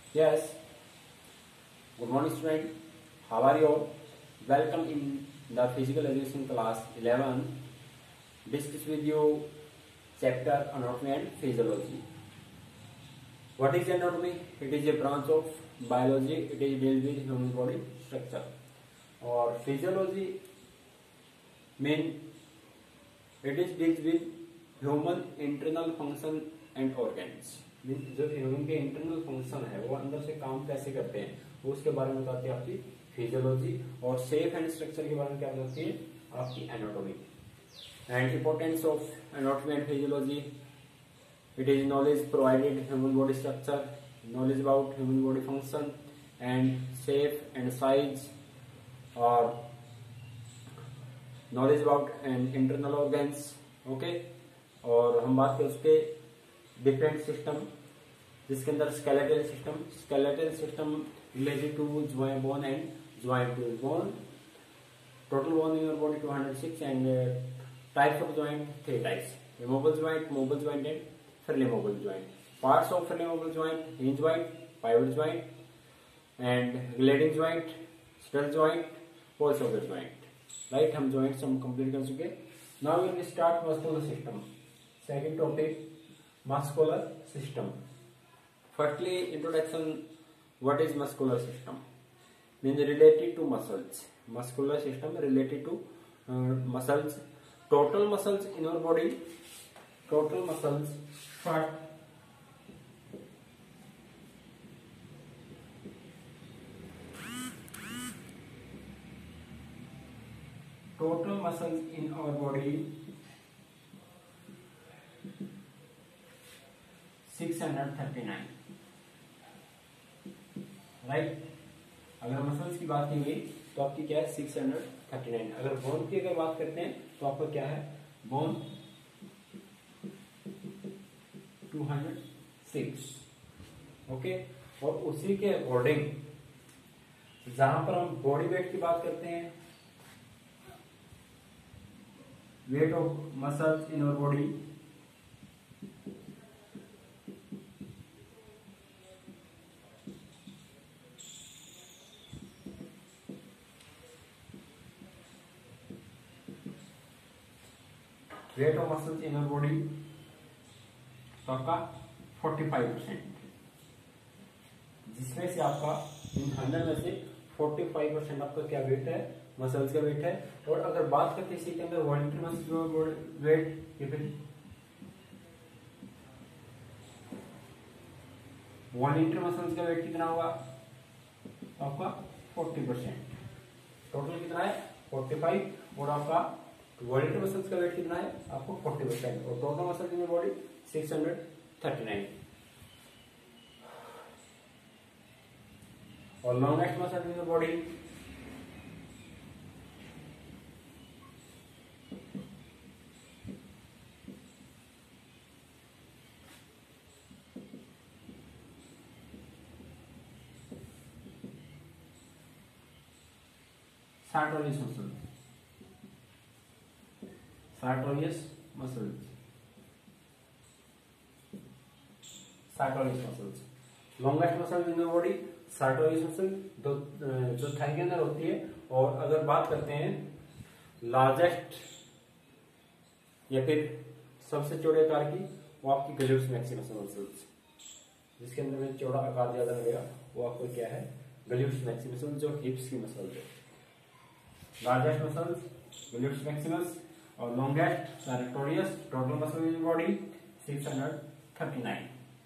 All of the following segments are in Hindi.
Yes, good morning student. How are you all? Welcome in the physical education class 11. Discuss with you chapter anatomy and physiology. What is anatomy? It is a branch of biology. It is deals with human body structure. और physiology mean it is deals with human internal function and organs. जो ह्यूमन के इंटरनल फंक्शन है वो अंदर से काम कैसे करते हैं वो उसके बारे में बताती है आपकी फिजियोलॉजी। और शेप एंड स्ट्रक्चर के बारे में क्या बताती है आपकी anatomy. And importance of anatomy and physiology, it is knowledge provided human body structure, knowledge about human body function and shape and size, और knowledge about and internal organs. Okay, और हम बात करें उसके डिफरेंट सिस्टम जिसके अंदर skeletal system related to joint bone and joint bone. Total bone in your body 206 and types of joint 3 types: removable joint, movable joint and freely movable joint. Parts of freely movable joint: hinge joint, pivot joint and gliding joint, saddle joint, ball shoulder joint. Right, हम जॉइंट्स हम कंप्लीट कर चुके। Now we will start muscular system. Second topic muscular system. Firstly, introduction. What is muscular system? Means related to muscles. Muscular system related to muscles. Total muscles in our body. Total muscles. Total muscles in our body 639. Right, अगर मसल्स की बात की गई तो आपकी क्या है 639। अगर बोन की अगर बात करते हैं तो आपका क्या है बोन 206। ओके, और उसी के अकॉर्डिंग जहां पर हम बॉडी वेट की बात करते हैं, weight of muscles in our body, rate of muscles in body तो आपका 45%, जिसमें से आपका इन 100 में से 45% आपका क्या वेट है मसल्स का वेट है। और अगर बात करते हैं इसी के अंदर वॉलंटरी मसल्स वेट, या फिर वॉलंटरी मसल्स का वेट कितना होगा तो आपका 40%। टोटल कितना है 45, और आपका वॉलंटरी मसल्स का वेट कितना है आपको 40%, और टोटल मसल्स इन बॉडी 639। और longest muscle in body sartorius muscle, sartorius muscles, sartorius muscles, longest muscle in the body sartorius muscle जो थाई के अंदर होती है। और अगर बात करते हैं लार्जेस्ट या फिर सबसे चौड़े आकार की, वो आपकी गल्यूस मैक्सिमस मसल्स, जिसके अंदर में चौड़ा आकार ज्यादा लगेगा वो आपको क्या है गल्यूस मैक्सिमस, जो हिप्स की मसल है। लार्जेस्ट मसल्स गल्यूस मैक्सिमस और longest sartorius। Total muscle in body 639।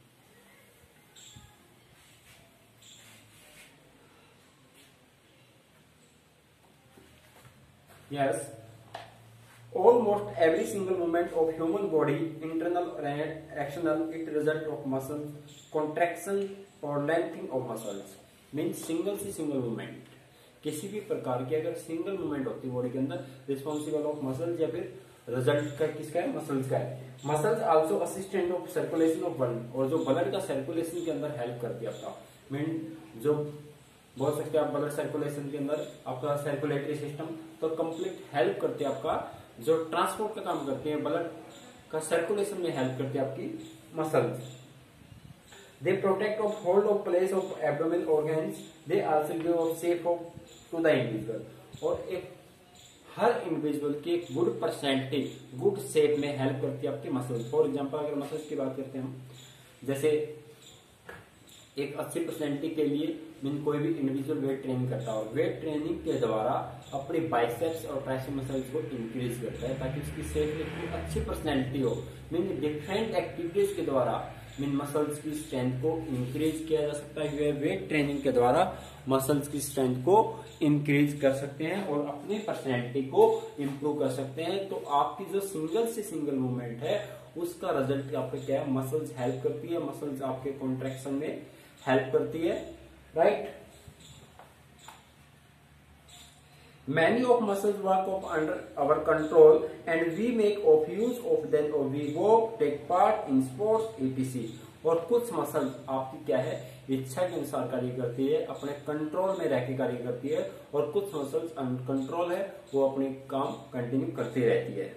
Yes, almost every single movement of human body, internal and external, it result of muscle contraction or lengthening of muscles. Means single से single movement, किसी भी प्रकार की अगर सिंगल मूवमेंट होती है बॉडी के अंदर, रिस्पॉन्सिबल ऑफ मसल्स या फिर रिजल्ट का किसका है मसल्स का है। Muscles also assistant of circulation of blood, और जो ब्लड का सर्कुलेशन के अंदर हेल्प करती है आपका। मीन जो बोल सकते हैं आप ब्लड सर्कुलेशन के अंदर आपका सर्कुलेटरी सिस्टम तो कंप्लीट हेल्प करती है आपका, जो ट्रांसपोर्ट का काम करती है ब्लड का सर्कुलेशन में हेल्प करती है आपकी muscles. They protect of hold of place of abdominal organs, they also give of shape of to the individual. और एक हर इंडिविजुअल की एक गुड परसेंटेज गुड शेप में हेल्प करती है आपके मसल्स। फॉर एग्जांपल अगर मसल्स की बात करते हैं हम, जैसे एक 80% के लिए मीन कोई भी इंडिविजुअल वेट ट्रेनिंग करता है और वेट ट्रेनिंग के द्वारा अपने बाइसेप्स और ट्राइसेप्स मसल्स को इंक्रीज करता है ताकि उसकी शेप में अच्छी पर्सनैलिटी हो। मीन डिफरेंट एक्टिविटीज के द्वारा मीन मसल्स की स्ट्रेंथ को इंक्रीज किया जा सकता है। वेट ट्रेनिंग के द्वारा मसल्स की स्ट्रेंथ को इंक्रीज कर सकते हैं और अपनी पर्सनैलिटी को इम्प्रूव कर सकते हैं। तो आपकी जो सिंगल से सिंगल मूवमेंट है उसका रिजल्ट आपको क्या है, मसल्स हेल्प करती है, मसल्स आपके कॉन्ट्रैक्शन में हेल्प करती है, right. Many of muscles work of under our control and we make of use of them or we walk, take part in sports etc. और कुछ मसल आपकी क्या है, इच्छा के अनुसार कार्य करती है, अपने कंट्रोल में रह के कार्य करती है, और कुछ मसल्स अनकंट्रोल है, वो अपनी काम कंटिन्यू करती रहती है।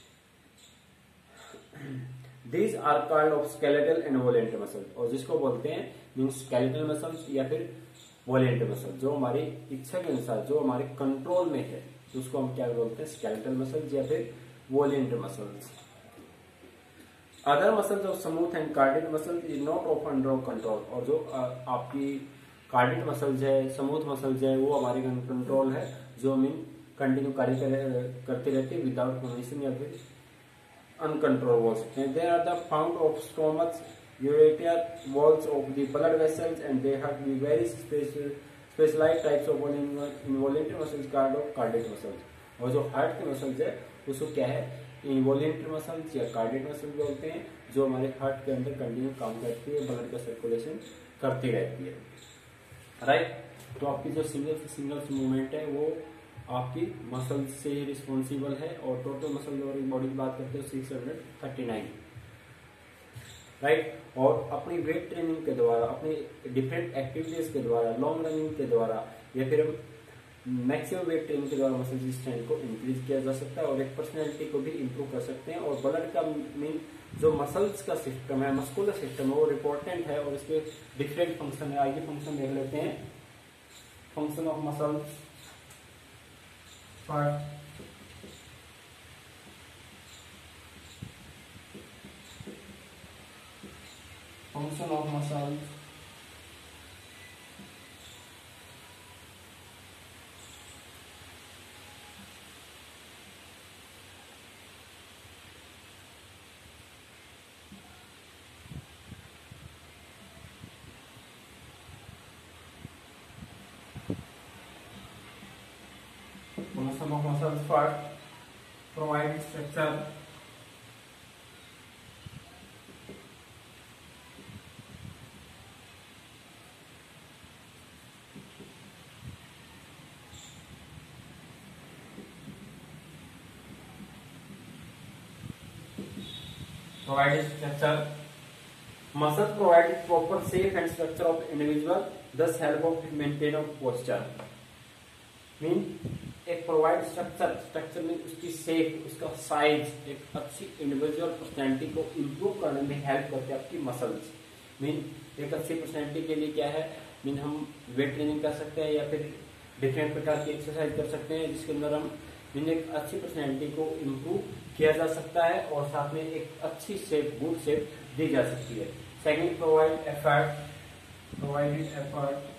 These are called of skeletal and voluntary muscles, और जिसको बोलते हैं मीन्स skeletal muscles या फिर वॉलेंटरी मसल, जो हमारी इच्छा के अनुसार जो हमारे कंट्रोल में है तो उसको हम क्या बोलते हैं, स्केलेटल मसल्स या फिर voluntary muscles. Other muscles of smooth and cardiac muscles is not of under control, और जो आपकी कार्डिक मसल्स है, स्मूथ मसल्स है, वो हमारे कंट्रोल है, जो मीन कंटिन्यू कार्य करते रहते हैं विदाउट परमिशन या फिर अनकंट्रोल बोल सकते हैं। There are the found of stomach ureter walls of the blood vessels and they have the very specialized types of involuntary muscles called of cardiac muscles। और जो हार्ट के मसल्स है उसको क्या है, इनवॉलेंटरी मसल्स या कार्डियक मसल्स बोलते हैं, जो हमारे हार्ट के अंदर कंटिन्यू काम करती है, ब्लड का सर्कुलेशन करती रहती है, राइट। तो आपकी जो सिंगल मूवमेंट है वो आपकी मसल्स से रिस्पॉन्सिबल है, और टोटल मसल बॉडी की बात करते हैं 639, राइट। और अपनी वेट ट्रेनिंग के द्वारा, अपनी डिफरेंट एक्टिविटीज के द्वारा, लॉन्ग रनिंग के द्वारा या फिर मैक्सिमम वेट ट्रेनिंग के द्वारा मसल की स्ट्रेंथ को इंक्रीज किया जा सकता है और एक पर्सनैलिटी को भी इंप्रूव कर सकते हैं। और ब्लड का मीन जो मसल्स का सिस्टम है, मस्कुलर सिस्टम है, वो इम्पोर्टेंट है और इसके डिफरेंट फंक्शन है। आगे फंक्शन देख लेते हैं। Function of muscles, function of muscles, function of muscles first provide structure, provide structure. Muscles provide proper shape and structure of individual, thus help of maintain of posture. Mean एक प्रोवाइड स्ट्रक्चर में उसकी शेप, उसका साइज, एक अच्छी इंडिविजुअल पर्सनैलिटी को इम्प्रूव करने में हेल्प करते हैं आपकी मसल्स। मीन एक अच्छी पर्सनैलिटी के लिए क्या है, मीन हम वेट ट्रेनिंग कर सकते हैं या फिर डिफरेंट प्रकार की एक्सरसाइज कर सकते हैं, जिसके अंदर हम मीन एक अच्छी पर्सनैलिटी को इम्प्रूव किया जा सकता है और साथ में एक अच्छी शेप, गुड शेप दी जा सकती है। Second, provided effort,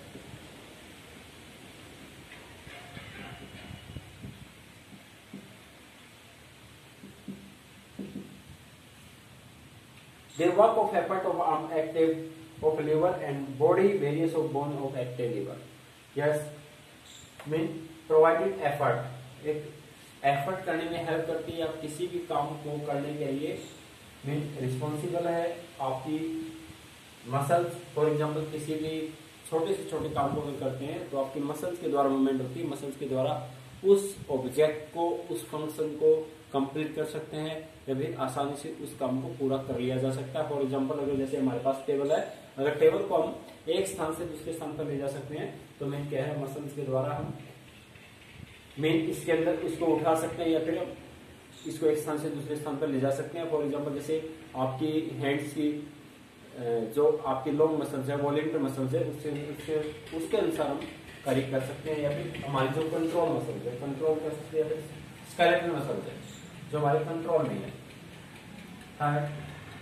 the work of effort of arm active of liver and body various of bone of active liver. Yes, mean provided effort, एक एफर्ट करने में हेल्प करती है। आप किसी भी काम को करने के लिए मीन रिस्पॉन्सिबल है आपकी मसल्स। फॉर एग्जांपल किसी भी छोटे से छोटे काम को अगर करते हैं तो आपकी मसल्स के द्वारा मूवमेंट होती है, मसल्स के द्वारा उस ऑब्जेक्ट को, उस फंक्शन को कंप्लीट कर सकते हैं या फिर आसानी से उस काम को पूरा कर लिया जा सकता है। फॉर एग्जांपल अगर जैसे हमारे पास टेबल है, अगर टेबल को हम एक स्थान से दूसरे स्थान पर ले जा सकते हैं तो मीन क्या है, मसल्स के द्वारा हम मीन इसके अंदर इसको उठा सकते हैं या फिर इसको एक स्थान से दूसरे स्थान पर ले जा सकते हैं। फॉर एग्जांपल जैसे आपकी हैंड्स की जो आपकी लॉन्ग मसल्स है, वॉलेंटियर मसल्स है, उसके अनुसार हम कार्य कर सकते हैं। या फिर हमारी जो कंट्रोल मसल्स है, कंट्रोल कर सकते हैं, या फिर स्केलेटल मसल्स है जो हमारे कंट्रोल में है। Third,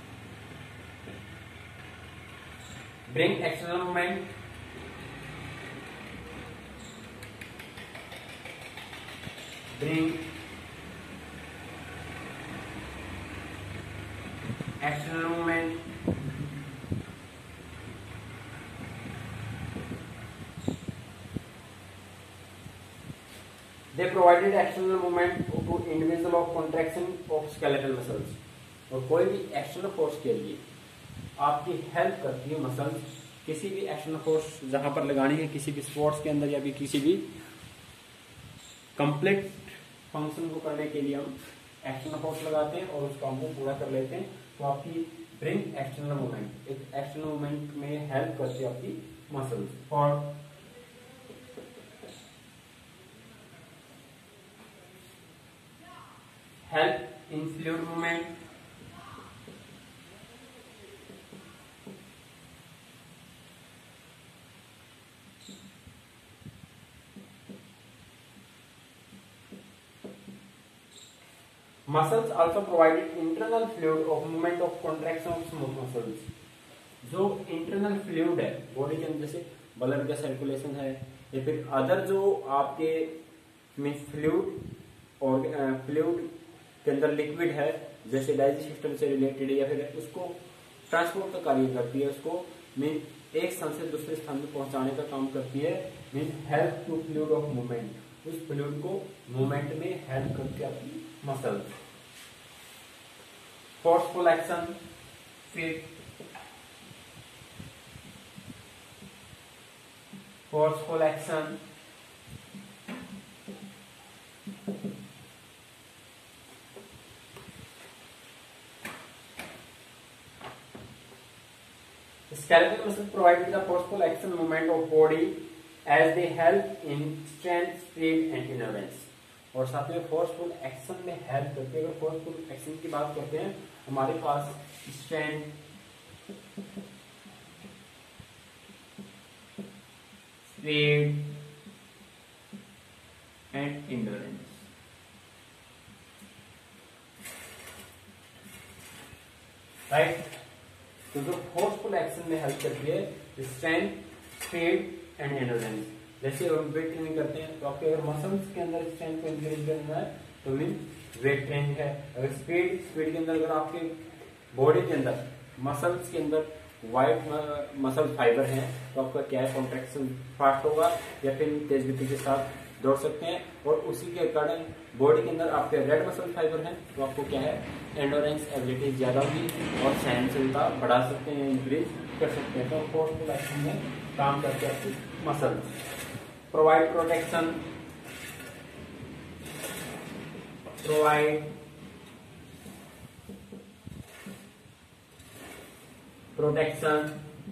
bring external movement, bring external movement, they provided external movement to individual of contraction of skeletal muscles। और कोई भी एक्सटर्नल फोर्स के लिए आपकी हेल्प करती है मसल्स, किसी भी एक्सटर्नल फोर्स जहां पर लगानी है किसी भी स्पोर्ट्स के अंदर या भी किसी भी कंप्लीट फंक्शन को करने के लिए हम एक्सटर्नल फोर्स लगाते हैं और उस काम को पूरा कर लेते हैं। तो आपकी ब्रिंग एक्सटर्नल मूवमेंट, एक एक्सटर्नल मूवमेंट में हेल्प करती है आपकी मसल्स। और help in fluid movement, muscles also provided internal fluid of movement of contraction of smooth muscles. जो इंटरनल फ्लूइड है बॉडी के अंदर, जैसे ब्लड का सर्कुलेशन है या फिर अदर जो आपके मीन फ्लूइड और फ्लूइड के अंदर लिक्विड है, जैसे डाइजेस्टिव सिस्टम से रिलेटेड या फिर उसको ट्रांसपोर्ट का कार्य करती है, उसको मीन एक स्थान से दूसरे स्थान में पहुंचाने का काम करती है। Mean help to fluid of movement, उस फ्लूइड को मूवमेंट में हेल्प करती है आपकी मसल। फोर्सफुल एक्शन, फिर forceful action, skeletal muscles provide the forceful action movement of body as they help in strength, speed and endurance। और साथ में फोर्सफुल एक्शन में हेल्प करते हैं। अगर फोर्सफुल एक्शन की बात करते हैं, हमारे पास strength, speed and endurance. Right, तो जो फोर्सफुल एक्शन में हेल्प करती है स्ट्रेंथ, स्पीड एंड एंड्योरेंस। जैसे हम वेट ट्रेनिंग करते हैं तो आपके अगर मसल्स के अंदर स्ट्रेंथ को इंक्रीज करना है तो मीन वेट ट्रेनिंग है। अगर स्पीड के अंदर अगर आपके बॉडी के अंदर मसल्स के अंदर वाइट मसल फाइबर है तो आपका क्या है, कॉन्ट्रैक्शन फास्ट होगा या फिर तेज गति के साथ दौड़ सकते हैं। और उसी के अकॉर्डिंग बॉडी के अंदर आपके रेड मसल फाइबर है तो आपको क्या है, एंडोरेंस एबिलिटी ज्यादा होगी और सहनशीलता बढ़ा सकते हैं, इंक्रीज कर सकते हैं। तो फोर्सफुल एक्शन में काम करते हैं आपकी muscle. Provide protection, provide protection,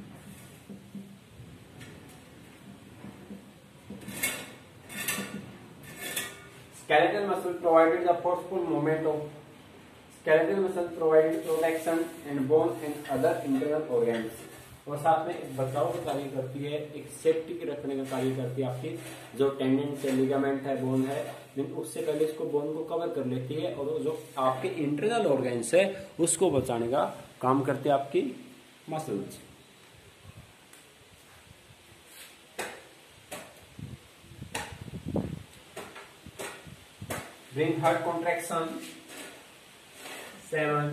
skeletal muscle provided the forceful movement of skeletal muscle provided protection and bone and other internal organs। और साथ में एक बचाव का कार्य करती है, एक सेफ्टी के रखने का कार्य करती है। आपकी जो टेंडेंस है, लिगामेंट है, बोन है, उससे पहले इसको बोन को कवर कर लेती है और जो आपके इंटरनल ऑर्गन्स है उसको बचाने का काम करते हैं आपकी muscles. Bring heart contraction, 7,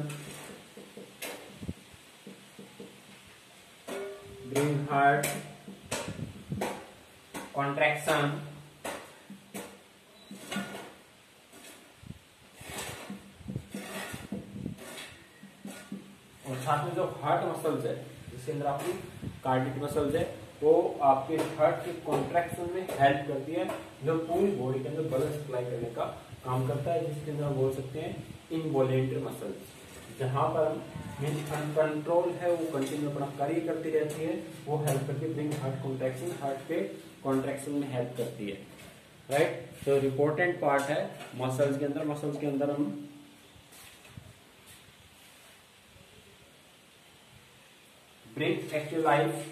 bring heart contraction, और साथ में जो हार्ट मसल्स है जिसके अंदर आपकी कार्डियक मसल्स है वो आपके हार्ट के कॉन्ट्रैक्शन में हेल्प करती है, जो पूरी बॉडी के अंदर ब्लड सप्लाई करने का काम करता है, जिसके अंदर हम बोल सकते हैं इनवॉलेंटरी मसल्स। जहां पर अनकंट्रोल है वो कंटिन्यू अपना कार्य करती रहती है, वो हेल्प करती है ब्रिंग हार्ट कॉन्ट्रैक्शन, हार्ट के कॉन्ट्रैक्शन में हेल्प करती है। राइट, तो इम्पोर्टेंट पार्ट है मसल्स के अंदर। मसल्स के अंदर हम bring active life,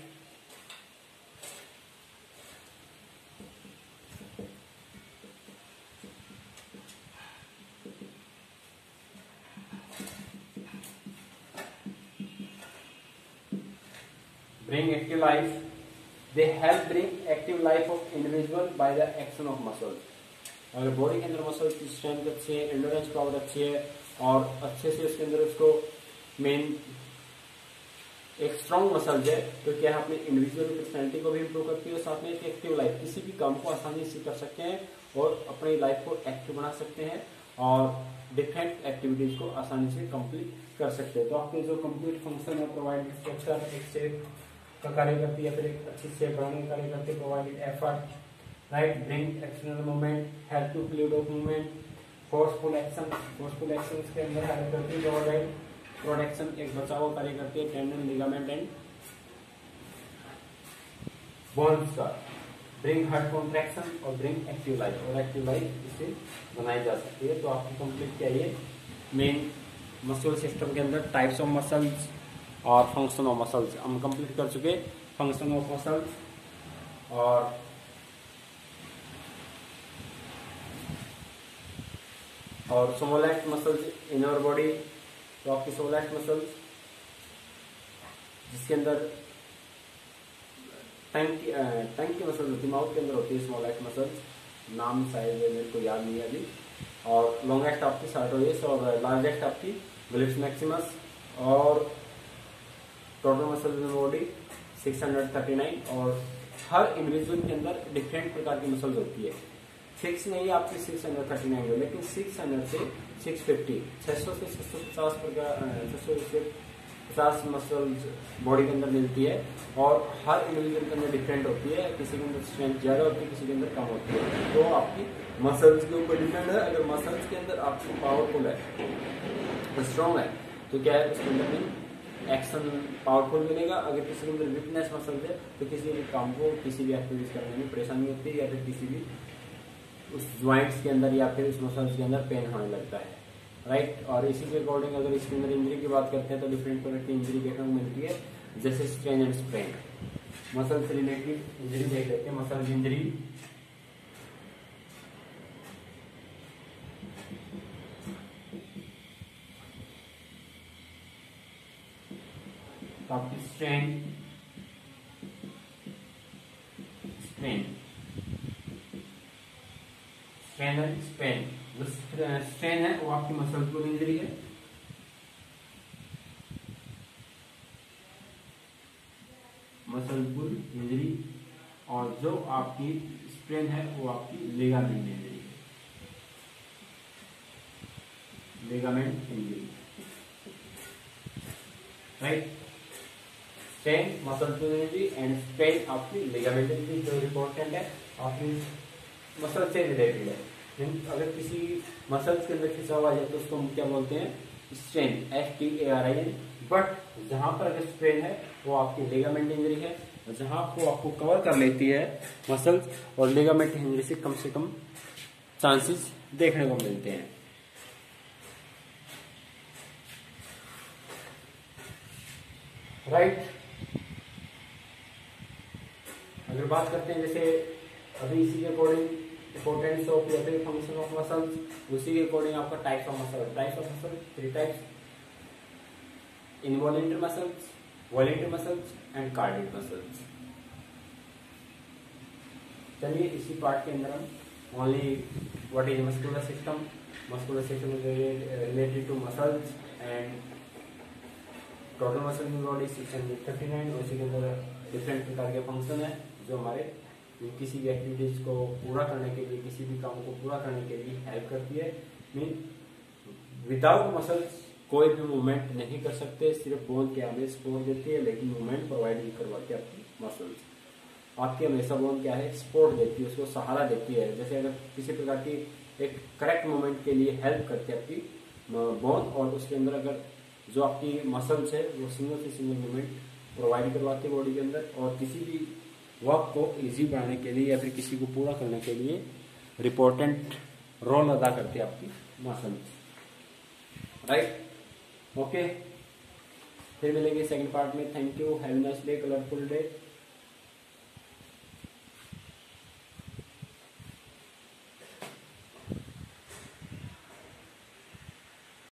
bring active life. They help bring active life of individual by the action of muscles. अगर बॉडी के अंदर मसल्स की स्ट्रेंथ अच्छी है, एंडोरेंस पावर अच्छी है और अच्छे से उसके अंदर उसको मेन एक स्ट्रॉन्ग मसल्स है तो क्या है अपने इंडिविजुअल पर्सनैलिटी को भी इम्प्रूव करती है और साथ में एक एक्टिव लाइफ, किसी भी काम को आसानी से कर सकते हैं और अपनी लाइफ को एक्टिव बना सकते हैं और डिफरेंट एक्टिविटीज को आसानी से कंप्लीट कर सकते हैं। तो आपके जो कंप्लीट फंक्शन है प्रोवाइडेड स्ट्रक्चर एक शेप का कार्य करती है, फिर एक अच्छी शेप बनाने का कार्य करती है, provided effort, right, bring external movement, help to fluid of movement, forceful action के अंदर कार्य करती है, जो राइट प्रोटेक्शन एक बचाव कार्य करती है, टेंडन, लिगामेंट एंड बोन्स का, ब्रिंग हार्ट कॉन्ट्रैक्शन और ब्रिंग एक्टिव लाइफ, और एक्टिव लाइफ इससे बनाई जा सकती है। तो आपकी कंप्लीट क्या है मेन मसल सिस्टम के अंदर टाइप्स ऑफ मसल्स और फंक्शन ऑफ मसल्स हम कंप्लीट कर चुके। फंक्शन ऑफ मसल्स और सोमोलैक्ट मसल्स इन आवर बॉडी। तो आपकी सोमोलैक्ट मसल्स जिसके अंदर टंग की मसल्स होती है, माउथ के अंदर होती है सोमोलैक्ट मसल्स, नाम शायद मेरे को याद नहीं है अभी। और लॉन्गेस्ट आपकी सार्टोरियस और लार्जेस्ट आपकी ग्लिप्स मैक्सिमस। और टोटल मसल इन बॉडी 639 और हर इंडिविजुअल के अंदर डिफरेंट प्रकार की मसल्स होती है। 6 नहीं आपकी 639 है, लेकिन 600 से 650 600 से 650 प्रकार 600 से 50 मसल्स बॉडी के अंदर मिलती है और हर इंडिविजुअल के अंदर डिफरेंट होती है। किसी के अंदर स्ट्रेंथ ज्यादा होती है, किसी के अंदर कम होती है। तो आपकी मसल्स के ऊपर डिपेंड है। अगर मसल्स के अंदर आपकी पावरफुल है, स्ट्रॉन्ग है, तो क्या है उसके अंदर में एक्शन पावरफुल मिलेगा। अगर किसी के अंदर वीकनेस मसल्स है तो किसी भी काम को, किसी भी एक्टिविटीज करने में परेशानी होती है या फिर किसी भी उस ज्वाइंट्स के अंदर या फिर उस मसल्स के अंदर पेन होने लगता है, राइट। और इसी के अकॉर्डिंग अगर इसके अंदर इंजरी की बात करते हैं तो डिफरेंट तरह की इंजरी देखने को मिलती है, जैसे स्ट्रेन एंड स्प्रेन। मसल से रिलेटेड इंजरी देख लेते हैं। मसल इंजरी आपकी स्ट्रेन एंड स्पेन। जो स्ट्रेन है वो आपकी मसल पुल इंजरी है, मसल पुल इंजरी। और जो आपकी स्प्रेन है वो आपकी लिगामेंट इंजरी है, ligament injury, right. Strain, muscle pull injury and sprain आपकी लिगामेंट इंजरी जो इम्पोर्टेंट है, आपकी मसल से रिलेटेड है। अगर किसी मसल्स के अंदर खिंचाव आ जाए तो उसको हम क्या बोलते हैं, स्ट्रेन, STARIN। बट जहां पर अगर स्ट्रेन है वो आपकी लिगामेंट इंजरी है, और जहां वो आपको कवर कर लेती है मसल्स और लिगामेंट इंजरी से कम चांसेस देखने को मिलते हैं, राइट। अगर बात करते हैं जैसे अभी इसी के अकॉर्डिंग इंपोर्टेंस ऑफ या फिर फंक्शन ऑफ मसल्स, उसी के अकॉर्डिंग आपका types of muscle 3 types, involuntary muscles, voluntary muscles and cardiac muscles. चलिए इसी पार्ट के अंदर हम only what is muscular system is related to muscles and total muscle in body 639। उसी के अंदर डिफरेंट प्रकार के फंक्शन है जो हमारे किसी भी एक्टिविटीज को पूरा करने के लिए, किसी भी काम को पूरा करने के लिए हेल्प करती है। मीन विदाउट मसल्स कोई भी मूवमेंट नहीं कर सकते, सिर्फ बोन क्या हमें सपोर्ट देती है, लेकिन मूवमेंट प्रोवाइड नहीं करवाती आपकी मसल्स। आपकी हमेशा बोन क्या है, सपोर्ट देती है, उसको सहारा देती है। जैसे अगर किसी प्रकार की एक करेक्ट मूवमेंट के लिए हेल्प करती है आपकी बोन, और उसके अंदर अगर जो आपकी मसल्स है वो सिंगल से सिंगल मूवमेंट प्रोवाइड करवाती है बॉडी के अंदर, और किसी भी वर्क को इजी बनाने के लिए या फिर किसी को पूरा करने के लिए इम्पोर्टेंट रोल अदा करती है आपकी मसल्स, राइट। ओके, फिर मिलेंगे सेकंड पार्ट में। Thank you, have a nice day, colourful day.